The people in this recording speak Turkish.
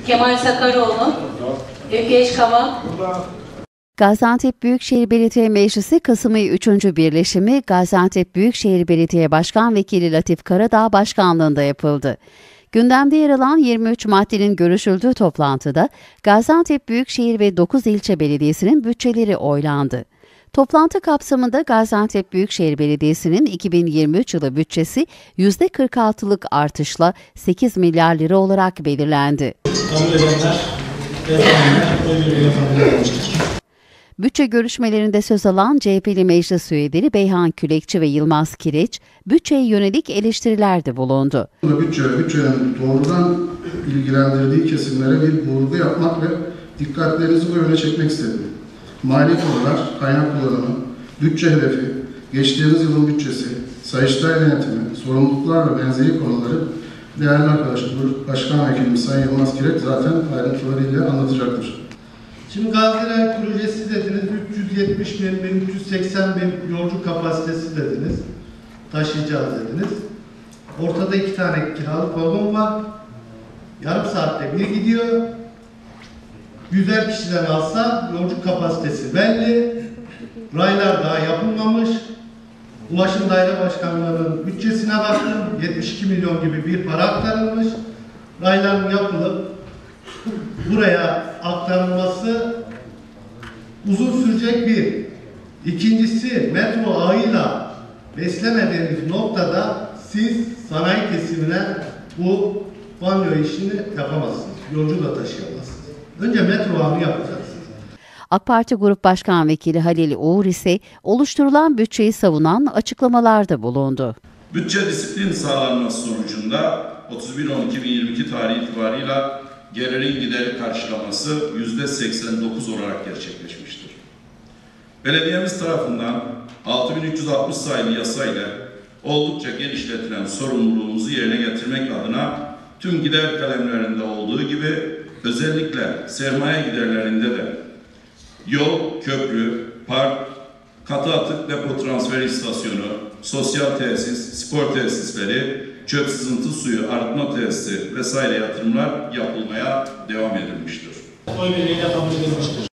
Kemal Sakaroğlu, Ökeş Kava. Gaziantep Büyükşehir Belediye Meclisi Kasım ayı 3. birleşimi Gaziantep Büyükşehir Belediye Başkan Vekili Latif Karadağ başkanlığında yapıldı. Gündemde yer alan 23 maddenin görüşüldüğü toplantıda Gaziantep Büyükşehir ve 9 ilçe belediyesinin bütçeleri oylandı. Toplantı kapsamında Gaziantep Büyükşehir Belediyesi'nin 2023 yılı bütçesi %46'lık artışla 8 milyar lira olarak belirlendi. Bütçe görüşmelerinde söz alan CHP'li meclis üyeleri Beyhan Külekçi ve Yılmaz Kireç, bütçeye yönelik eleştirilerde bulundu. Bütçenin doğrudan ilgilendirdiği kesimlere bir vurgu yapmak ve dikkatlerinizi bu yöne çekmek istedim. Mali konular, kaynak kullanımı, bütçe hedefi, geçtiğimiz yılın bütçesi, Sayıştay yönetimi, sorumluluklar ve benzeri konuları değerli arkadaşlar, Başkan Vekilimiz Sayın Yılmaz Kireç zaten ayrıntılarıyla anlatacaktır. Şimdi Gaziler projesi dediniz, 370 bin, 380 bin yolcu kapasitesi dediniz, taşıyacağız dediniz. Ortada 2 tane kiralık vagon var, yarım saatte bir gidiyor. 100'er kişiden alsa yolcu kapasitesi belli, raylar daha yapılmamış. Ulaşım Daire Başkanlığı'nın bütçesine baktım, 72 milyon gibi bir para aktarılmış. Rayların yapılıp buraya aktarılması uzun sürecek bir. İkincisi, metro ağıyla beslemediğiniz noktada siz sanayi kesimine bu banyo işini yapamazsınız. Yolcu da taşıyamazsınız. Önce metro ağını yapacaksınız. AK Parti Grup Başkan Vekili Halil Uğur ise oluşturulan bütçeyi savunan açıklamalarda bulundu. Bütçe disiplin sağlanması sonucunda 31.10.2022 tarihi itibarıyla gelirin gideri karşılaması %89 olarak gerçekleşmiştir. Belediyemiz tarafından 6360 sayılı yasa ile oldukça genişletilen sorumluluğumuzu yerine getirmek adına tüm gider kalemlerinde olduğu gibi özellikle sermaye giderlerinde de yol, köprü, park, katı atık depo transfer istasyonu, sosyal tesis, spor tesisleri, çöp sızıntı suyu arıtma tesisi vesaire yatırımlar yapılmaya devam edilmiştir. Oy birliğiyle kabul edilmiştir.